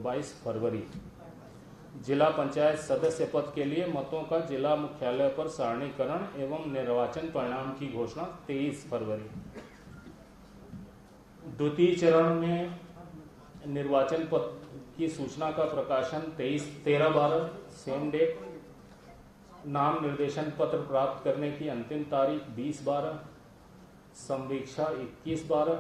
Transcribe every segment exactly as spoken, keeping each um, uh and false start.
बाईस फरवरी। जिला पंचायत सदस्य पद के लिए मतों का जिला मुख्यालय पर सारणीकरण एवं निर्वाचन परिणाम की घोषणा तेईस फरवरी। द्वितीय चरण में निर्वाचन पद की सूचना का प्रकाशन तेईस तेरह बारह सेम डेट। नाम निर्देशन पत्र प्राप्त करने की अंतिम तारीख बीस बारह। संवीक्षा इक्कीस बारह।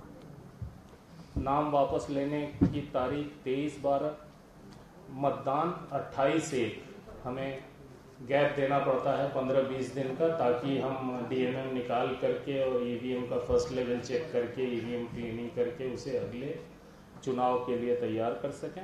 नाम वापस लेने की तारीख तेईस बारह। मतदान अट्ठाईस एक। हमें गैप देना पड़ता है पंद्रह बीस दिन का, ताकि हम डीएमएम निकाल करके और ईवीएम का फर्स्ट लेवल चेक करके ईवीएम क्लीनिंग करके उसे अगले चुनाव के लिए तैयार कर सकें।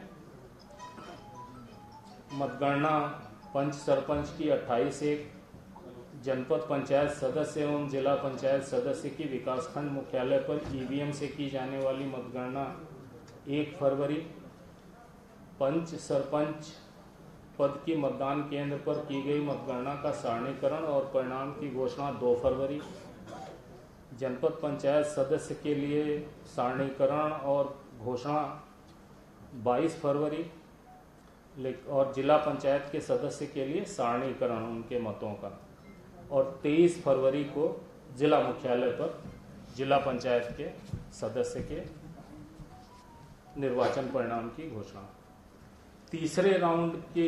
मतगणना पंच सरपंच की अट्ठाईस एक। जनपद पंचायत सदस्य एवं जिला पंचायत सदस्य की विकासखंड मुख्यालय पर ईवीएम से की जाने वाली मतगणना एक फरवरी। पंच सरपंच पद की मतदान केंद्र पर की गई मतगणना का सारणीकरण और परिणाम की घोषणा दो फरवरी। जनपद पंचायत सदस्य के लिए सारणीकरण और घोषणा बाईस फरवरी और जिला पंचायत के सदस्य के लिए सारणीकरण उनके मतों का, और तेईस फरवरी को जिला मुख्यालय पर जिला पंचायत के सदस्य के निर्वाचन परिणाम की घोषणा। तीसरे राउंड के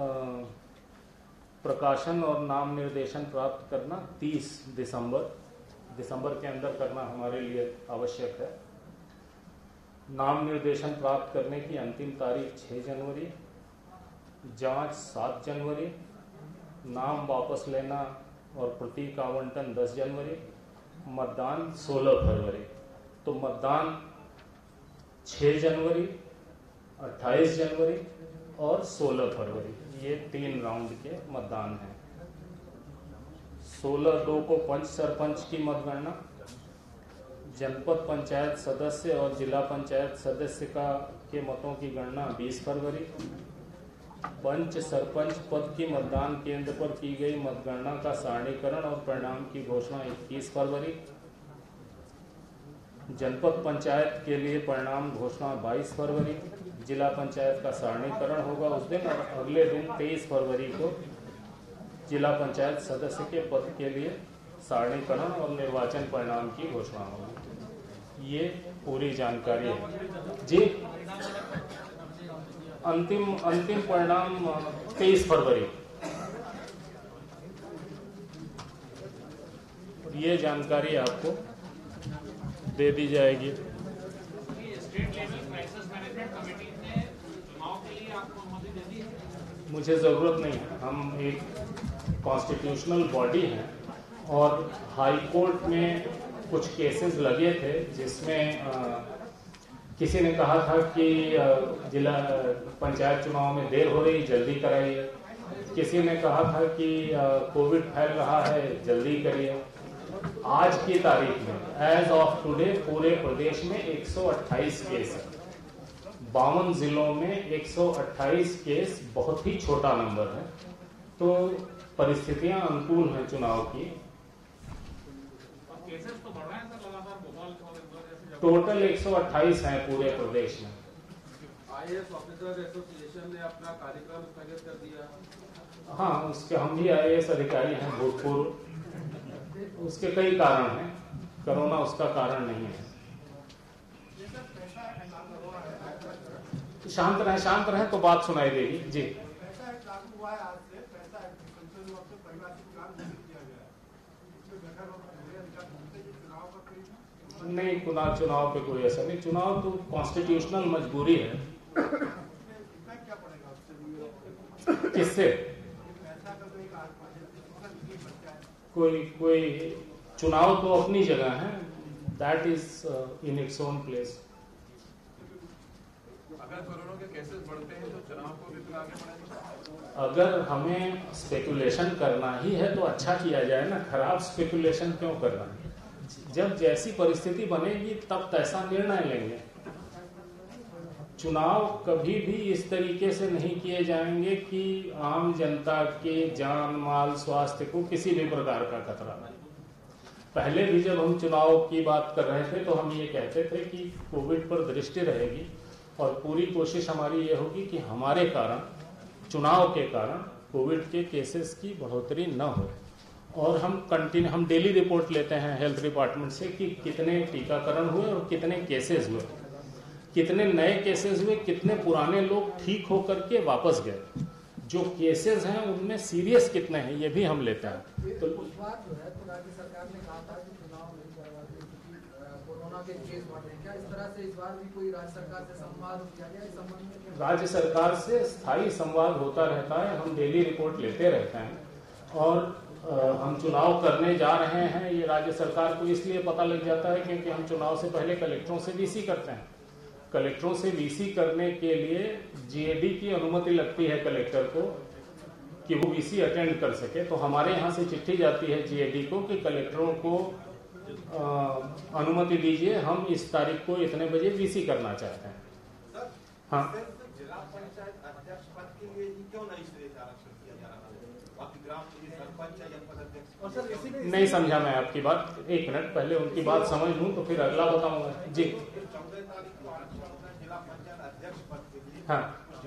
प्रकाशन और नाम निर्देशन प्राप्त करना तीस दिसंबर दिसंबर के अंदर करना हमारे लिए आवश्यक है। नाम निर्देशन प्राप्त करने की अंतिम तारीख छह जनवरी। जांच सात जनवरी। नाम वापस लेना और प्रतीक आवंटन दस जनवरी। मतदान सोलह फरवरी। तो मतदान छह जनवरी, अट्ठाईस जनवरी और सोलह फरवरी, ये तीन राउंड के मतदान हैं। सोलह दो को पंच सरपंच की मतगणना। जनपद पंचायत सदस्य और जिला पंचायत सदस्य का के मतों की गणना बीस फरवरी। पंच सरपंच पद की मतदान केंद्र पर की गई मतगणना का सारणीकरण और परिणाम की घोषणा इक्कीस फरवरी। जनपद पंचायत के लिए परिणाम घोषणा बाईस फरवरी। जिला पंचायत का सारणीकरण होगा उस दिन, और अगले दिन तेईस फरवरी को जिला पंचायत सदस्य के पद के लिए सारणीकरण और निर्वाचन परिणाम की घोषणा होगी। ये पूरी जानकारी है जी। अंतिम अंतिम परिणाम तेईस फरवरी। ये जानकारी आपको दे दी जाएगी। State level crisis management committee ने चुनाव के लिए आपको अनुमति दे दी है? मुझे जरूरत नहीं है। हम एक कॉन्स्टिट्यूशनल बॉडी हैं और हाई कोर्ट में कुछ केसेस लगे थे जिसमें आ, किसी ने कहा था कि जिला पंचायत चुनाव में देर हो रही, जल्दी कराइए। किसी ने कहा था कि कोविड फैल रहा है, जल्दी करिए। आज की तारीख में एज ऑफ टुडे पूरे प्रदेश में एक सौ अट्ठाईस केस है। बावन जिलों में एक सौ अट्ठाईस केस बहुत ही छोटा नंबर है। तो परिस्थितियां अनुकूल हैं चुनाव की। केसेस तो बढ़ रहे हैं सर लगातार। भोपाल टोटल एक सौ अट्ठाईस हैं पूरे प्रदेश में। आईएएस ऑफिसर एसोसिएशन ने अपना कार्यक्रम स्थगित कर दिया। हाँ, उसके हम भी आईएएस अधिकारी हैं भूतपूर्व। उसके कई कारण हैं, कोरोना उसका कारण नहीं है। शांत रहे शांत रहे तो बात सुनाई देगी जी। नहीं, चुनाव चुनाव पे कोई असर नहीं। चुनाव तो कॉन्स्टिट्यूशनल मजबूरी है। किससे? कोई कोई चुनाव तो अपनी जगह है, that is in its own place. अगर कोरोना के केसेस बढ़ते हैं तो चुनाव को भी आगे बढ़ाएंगे। अगर हमें स्पेकुलेशन करना ही है तो अच्छा किया जाए ना, खराब स्पेकुलेशन क्यों करना है? जब जैसी परिस्थिति बनेगी तब तैसा निर्णय लेंगे। चुनाव कभी भी इस तरीके से नहीं किए जाएंगे कि आम जनता के जान माल स्वास्थ्य को किसी भी प्रकार का खतरा नहीं। पहले भी जब हम चुनाव की बात कर रहे थे तो हम ये कहते थे कि कोविड पर दृष्टि रहेगी और पूरी कोशिश हमारी ये होगी कि हमारे कारण, चुनाव के कारण कोविड के केसेस की बढ़ोतरी न हो। और हम कंटिन्यू हम डेली रिपोर्ट लेते हैं हेल्थ डिपार्टमेंट से कि कितने टीकाकरण हुए और कितने केसेस हुए, कितने नए केसेस हुए, कितने पुराने लोग ठीक होकर के वापस गए, जो केसेस हैं उनमें सीरियस कितने हैं, ये भी हम लेते हैं। तो उस बार जो है तो राज्य सरकार ने कहा था कि चुनाव नहीं करवाते क्योंकि कोरोना के केस बढ़ रहे हैं। क्या इस तरह से इस बार भी कोई राज्य सरकार से संवाद किया गया इस संबंध में? राज्य सरकार से स्थायी संवाद होता रहता है, हम डेली रिपोर्ट लेते रहते हैं। और आ, हम चुनाव करने जा रहे हैं ये राज्य सरकार को इसलिए पता लग जाता है क्योंकि हम चुनाव से पहले कलेक्टरों से वीसी करते हैं। कलेक्टरों से वीसी करने के लिए जीएडी की अनुमति लगती है कलेक्टर को कि वो वीसी अटेंड कर सके। तो हमारे यहाँ से चिट्ठी जाती है जीएडी को कि कलेक्टरों को आ, अनुमति दीजिए, हम इस तारीख को इतने बजे वीसी करना चाहते हैं। हाँ, जिला पंचायत अध्यक्ष पद के लिए ही क्यों नहीं श्रेष्ठ आरक्षण किया जा रहा है? बाकी ग्राम के लिए सरपंच या जनपद अध्यक्ष। और सर इसी में नहीं समझा मैं आपकी बात, एक मिनट पहले उनकी बात समझ लूं तो फिर अगला बताऊंगा जी। चौदह तारीख को आरक्षण होता है जिला पंचायत अध्यक्ष पद के लिए। हाँ,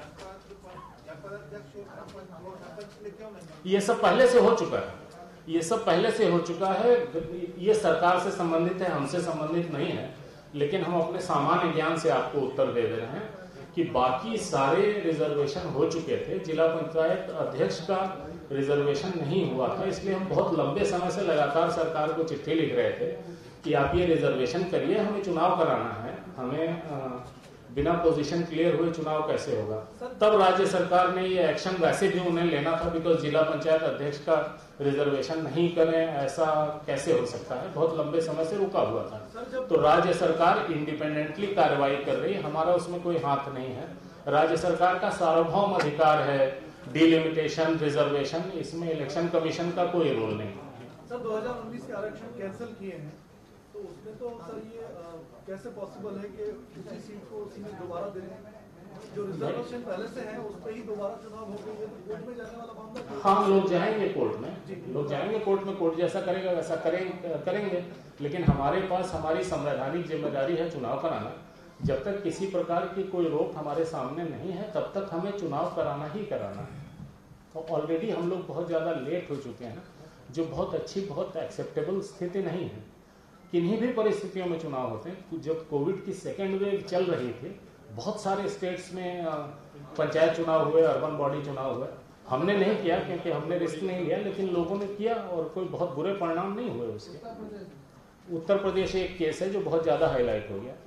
जनपद अध्यक्ष और सरपंच के लिए क्यों नहीं? ये सब पहले से हो चुका है, ये सब पहले से हो चुका है। ये सरकार से संबंधित है, हमसे संबंधित नहीं है। लेकिन हम अपने सामान्य ज्ञान से आपको उत्तर दे दे रहे हैं कि बाकी सारे रिजर्वेशन हो चुके थे, जिला पंचायत अध्यक्ष का रिजर्वेशन नहीं हुआ था। इसलिए हम बहुत लंबे समय से लगातार सरकार को चिट्ठी लिख रहे थे कि आप ये रिजर्वेशन करिए, हमें चुनाव कराना है, हमें आ, बिना पोजीशन क्लियर हुए चुनाव कैसे होगा। तब राज्य सरकार ने ये एक्शन वैसे भी उन्हें लेना था, बिकॉज जिला पंचायत अध्यक्ष का रिजर्वेशन नहीं करें ऐसा कैसे हो सकता है, बहुत लंबे समय से रुका हुआ था। तो राज्य सरकार इंडिपेंडेंटली कार्रवाई कर रही है, हमारा उसमें कोई हाथ नहीं है। राज्य सरकार का सार्वभौम अधिकार है डिलिमिटेशन, रिजर्वेशन, इसमें इलेक्शन कमीशन का कोई रोल नहीं। सर दो हज़ार उन्नीस के आरक्षण कैंसिल किए हैं तो उसमें तो सर ये आ, कैसे पॉसिबल है कि उसी सीट को उसी में दोबारा देने, जो रिजर्वेशन पहले से है उस पर ही दोबारा चुनाव हो गई है, तो कोर्ट में जाने वाला मामला। हाँ, लोग जाएंगे कोर्ट में, लोग जाएंगे कोर्ट में, कोर्ट जैसा करेगा वैसा करेंगे करेंगे लेकिन हमारे पास हमारी संवैधानिक जिम्मेदारी है चुनाव कराना। जब तक किसी प्रकार की कोई रोक हमारे सामने नहीं है तब तक हमें चुनाव कराना ही कराना है। तो ऑलरेडी हम लोग बहुत ज्यादा लेट हो चुके हैं, जो बहुत अच्छी, बहुत एक्सेप्टेबल स्थिति नहीं है। किन्हीं भी परिस्थितियों में चुनाव होते हैं। जब कोविड की सेकेंड वेव चल रही थी, बहुत सारे स्टेट्स में पंचायत चुनाव हुए, अर्बन बॉडी चुनाव हुए। हमने नहीं किया क्योंकि हमने रिस्क नहीं लिया, लेकिन लोगों ने किया और कोई बहुत बुरे परिणाम नहीं हुए उसके। उत्तर प्रदेश एक केस है जो बहुत ज्यादा हाईलाइट हो गया।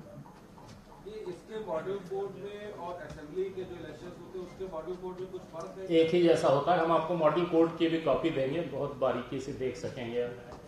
इसके मॉड्यूल कोड में और असेंबली के जो इलेक्शंस होते हैं उसके मॉड्यूल कोड में कुछ फर्क है? एक ही जैसा होता है। हम आपको मॉड्यूल कोड की भी कॉपी देंगे, बहुत बारीकी से देख सकेंगे।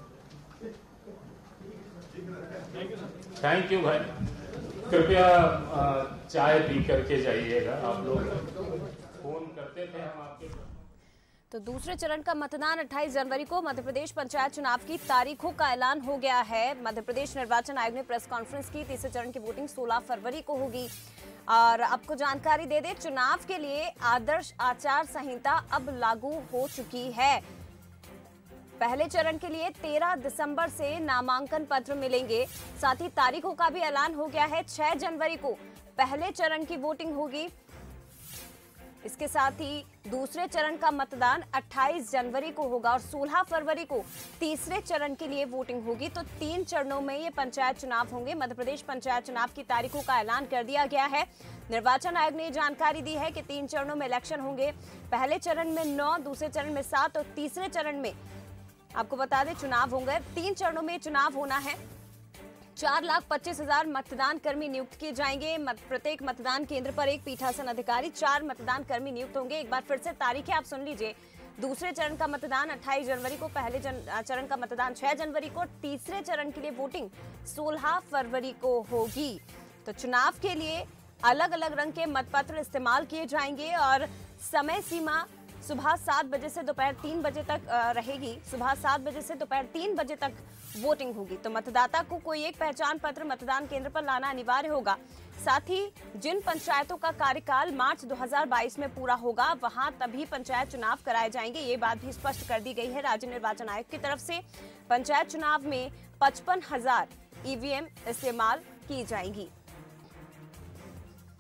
थैंक यू भाई, कृपया चाय पी करके जाइएगा। आप लोग फोन करते थे, हम आपके। तो दूसरे चरण का मतदान अट्ठाईस जनवरी को मध्य प्रदेश पंचायत चुनाव की तारीखों का ऐलान हो गया है। मध्य प्रदेश निर्वाचन आयोग ने प्रेस कॉन्फ्रेंस की। तीसरे चरण की वोटिंग सोलह फरवरी को होगी। और आपको जानकारी दे दें, चुनाव के लिए आदर्श आचार संहिता अब लागू हो चुकी है। पहले चरण के लिए तेरह दिसंबर से नामांकन पत्र मिलेंगे। साथ ही तारीखों का भी ऐलान हो गया है। छह जनवरी को पहले चरण की वोटिंग होगी। इसके साथ ही दूसरे चरण का मतदान अट्ठाईस जनवरी को होगा और सोलह फरवरी को तीसरे चरण के लिए वोटिंग होगी। तो तीन चरणों में ये पंचायत चुनाव होंगे। मध्य प्रदेश पंचायत चुनाव की तारीखों का ऐलान कर दिया गया है। निर्वाचन आयोग ने जानकारी दी है कि तीन चरणों में इलेक्शन होंगे। पहले चरण में नौ, दूसरे चरण में सात और तीसरे चरण में आपको बता दें चुनाव होंगे। तीन चरणों में चुनाव होना है। चार लाख पच्चीस हजार मतदान कर्मी नियुक्त किए जाएंगे। मत, प्रत्येक मतदान केंद्र पर एक पीठासन अधिकारी, चार मतदान कर्मी नियुक्त होंगे। एक बार फिर से तारीखें आप सुन लीजिए। दूसरे चरण का मतदान अट्ठाईस जनवरी को, पहले जन, चरण का मतदान छह जनवरी को, तीसरे चरण के लिए वोटिंग सोलह फरवरी को होगी। तो चुनाव के लिए अलग अलग रंग के मतपत्र इस्तेमाल किए जाएंगे और समय सीमा सुबह सात बजे से दोपहर तीन बजे तक रहेगी। सुबह सात बजे से दोपहर तीन बजे तक वोटिंग होगी। तो मतदाता को कोई एक पहचान पत्र मतदान केंद्र पर लाना अनिवार्य होगा। साथ ही जिन पंचायतों का कार्यकाल मार्च दो हज़ार बाईस में पूरा होगा, वहां तभी पंचायत चुनाव कराए जाएंगे। ये बात भी स्पष्ट कर दी गई है राज्य निर्वाचन आयोग की तरफ से। पंचायत चुनाव में पचपन हजार ईवीएम इस्तेमाल की जाएंगी।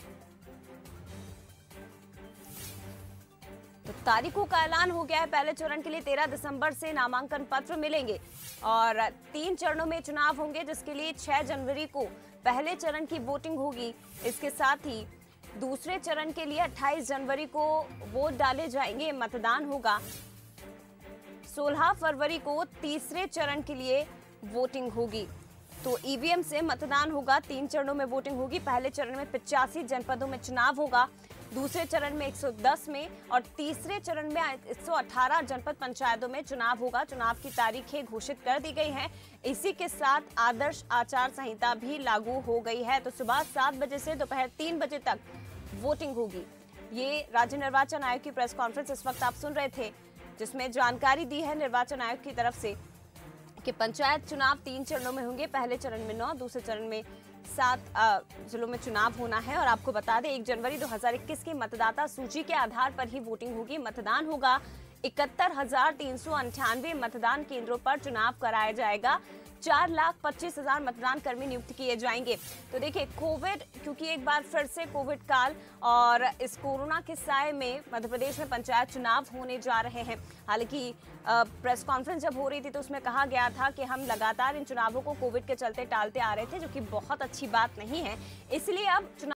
तारीखों का ऐलान हो गया है। पहले चरण के लिए तेरह दिसंबर से नामांकन पत्र मिलेंगे और तीन चरणों में चुनाव होंगे, जिसके लिए छह जनवरी को पहले चरण की वोटिंग होगी। इसके साथ ही दूसरे चरण के लिए अट्ठाईस जनवरी को वोट डाले जाएंगे, मतदान होगा। सोलह फरवरी को तीसरे चरण के लिए वोटिंग होगी। तो ईवीएम से मतदान होगा, तीन चरणों में वोटिंग होगी। पहले चरण में पचासी जनपदों में चुनाव होगा, दूसरे चरण में एक सौ दस में और तीसरे चरण में एक सौ अठारह जनपद पंचायतों में चुनाव होगा। चुनाव की तारीखें घोषित कर दी गई हैं। इसी के साथ आदर्श आचार संहिता भी लागू हो गई है। तो सुबह सात बजे से दोपहर तीन बजे तक वोटिंग होगी। ये राज्य निर्वाचन आयोग की प्रेस कॉन्फ्रेंस इस वक्त आप सुन रहे थे, जिसमें जानकारी दी है निर्वाचन आयोग की तरफ से कि पंचायत चुनाव तीन चरणों में होंगे। पहले चरण में नौ, दूसरे चरण में सात जिलों में चुनाव होना है। और आपको बता दें, एक जनवरी दो हज़ार इक्कीस की मतदाता सूची के आधार पर ही वोटिंग होगी। मतदान होगा इकहत्तर हजार तीन सौ अंठानवे मतदान केंद्रों पर चुनाव कराया जाएगा। चार लाख पच्चीस हजार मतदान कर्मी नियुक्त किए जाएंगे। तो देखिए, कोविड, क्योंकि एक बार फिर से कोविड काल और इस कोरोना के साए में मध्य प्रदेश में पंचायत चुनाव होने जा रहे हैं। हालांकि प्रेस कॉन्फ्रेंस जब हो रही थी तो उसमें कहा गया था कि हम लगातार इन चुनावों को कोविड के चलते टालते आ रहे थे, जो कि बहुत अच्छी बात नहीं है। इसलिए अब चुनाव